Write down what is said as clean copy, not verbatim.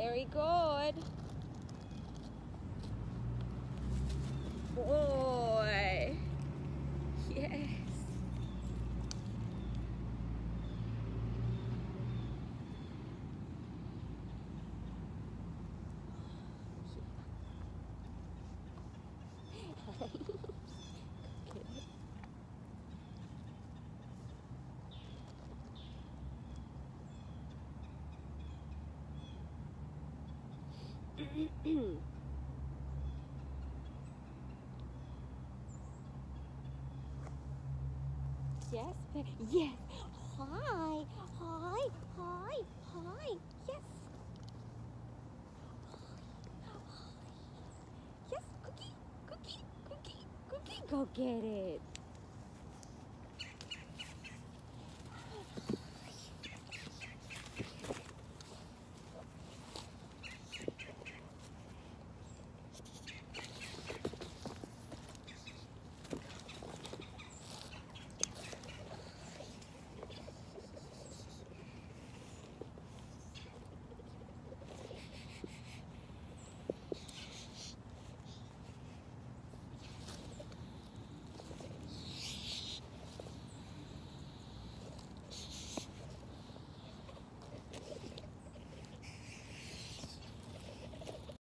Very good. Boy. Yes. Yes, yes. Hi, hi, hi, hi. Yes. Hi. Yes, cookie, cookie, cookie, cookie. Go get it.